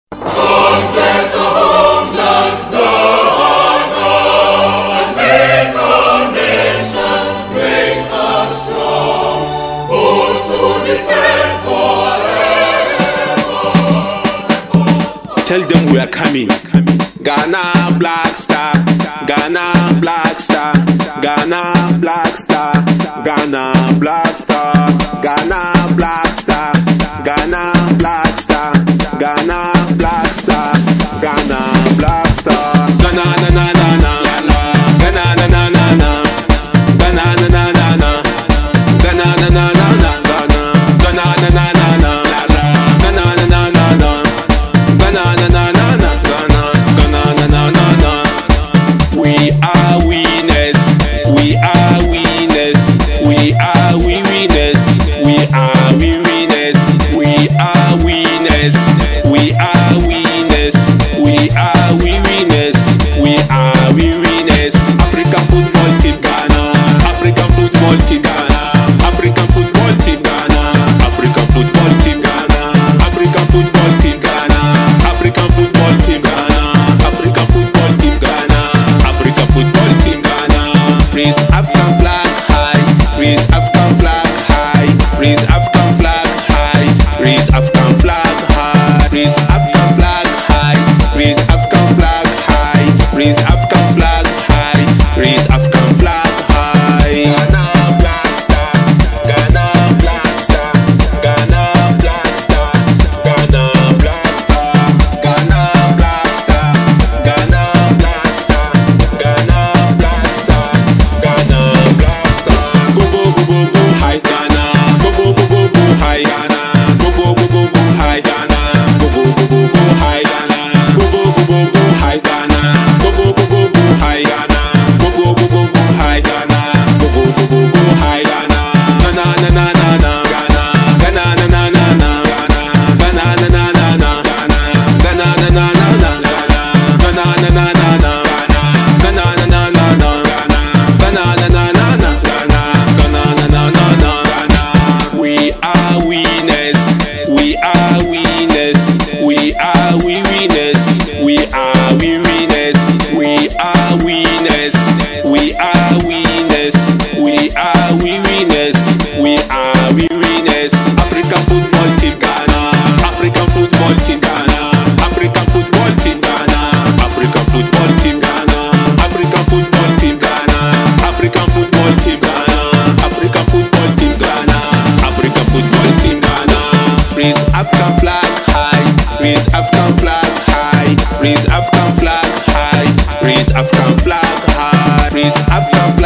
God bless the homeland, Ghana, and make our nation great and strong, both to defend forever. Tell them we are coming. Ghana Black Star, Ghana Black Star, Ghana Black Star, Ghana Black Star, Ghana Black Star, Ghana Black Star, Ghana Black Star, Ghana Black Star, Ghana na na na na, Ghana na na na na, Ghana na na na na, Ghana na na na na, Ghana na na na na, Ghana na na na na, Ghana na na na na. We are winners, we are winners, we are winners, we are winners, we are winners, we are winners, we are winners, we are winners. African football team Ghana, African football team Ghana, African football team Ghana, African football team Ghana, African football team Ghana, African football team Ghana, African football team Ghana, African football team Ghana. Raise African flag high, raise African flag high, raise African flag high, raise African flag high, raise African flag high, raise African flag high, raise African flag high, raise African flag high. Ghana Black Star, Ghana Black Star, Ghana Black Star, Ghana Black Star, Ghana Black Star, Ghana Black Star, Ghana Black Star, Ghana Black Star. Go go go go go high Ghana, go go go go go high Ghana, go go go go go high Ghana, go go go go go high Ghana, go go go go go high Ghana, go go go go go high Ghana, go go go go go high Ghana, go go go go go high Ghana. Ghana na na na na, Ghana, Ghana na na na na, Ghana, Ghana na na na na, Ghana, Ghana na na na na, Ghana na na na na, Ghana na na na na, Ghana na na na na, Ghana, Ghana na na na na, Ghana. We are winners, we are winners, we are winners, we are winners, we are winners, we are winners, we are winners, we are winners. African football team Ghana, African football team Ghana, African football team Ghana, African football team Ghana, African football team Ghana, African football team Ghana, African football team Ghana, African football team Ghana. Raise African flag high, raise African flag high, raise African flag high, raise African flag high, raise African